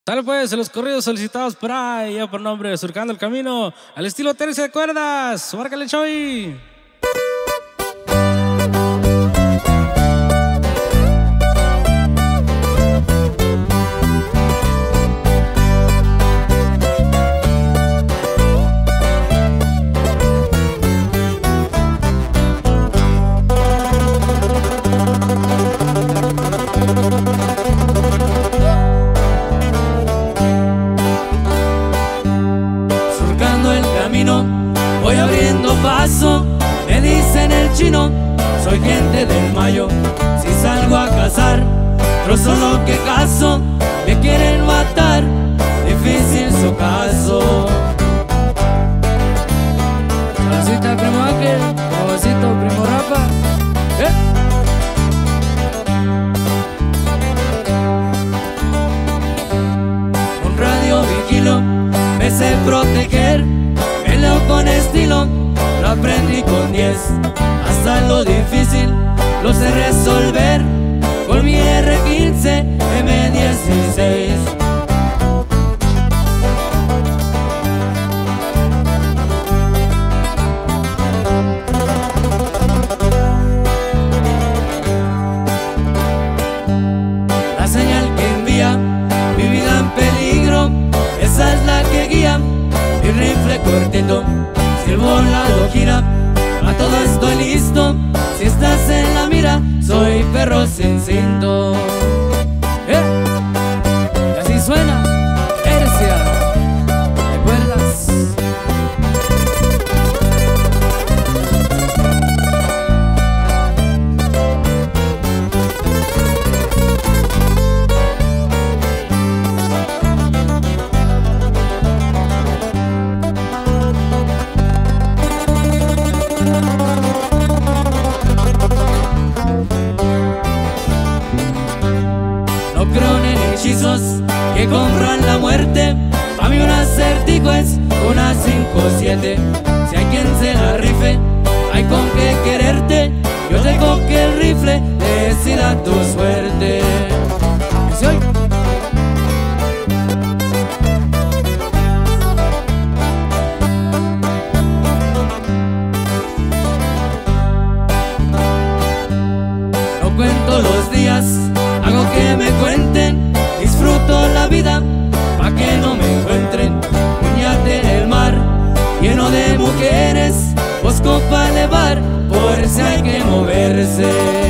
Sale pues, los corridos solicitados por ahí, yo por nombre, Surcando el Camino, al estilo tercia de cuerdas, márcale Choy. Voy abriendo paso, me dicen el chino, soy gente del Mayo. Si salgo a cazar, trozo lo que cazo, me quieren matar, difícil su caso. Salsita primo Ángel, babacito primo Rafa. Un radio vigilo, me sé proteger, con estilo, lo aprendí con 10. Hasta lo difícil lo sé resolver con mi R15 M16. La señal que envía mi vida en peligro, esa es la que guía mi rifle cortito. Si el volado gira, a todo estoy listo. Si estás en la mira, soy perro sin cinto. Y así suena Tercia de cuerdas. No creo en hechizos que compran la muerte. Pa' mí un acertijo es una 5-7. Si hay quien se la rife, hay con qué quererte. Yo dejo que el rifle decida tu suerte. ¿Y si hoy? No cuento los días, hago que me cuenten, disfruto la vida, pa' que no me encuentren. Un yate en el mar, lleno de mujeres, busco pa' elevar, por si hay que moverse.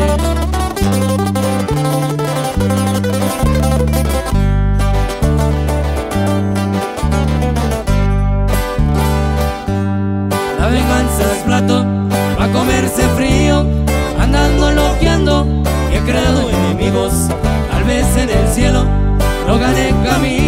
La venganza es plato, pa' comerse frío, andando loqueando, y he creado enemigos. Tal vez en el cielo no gané camino.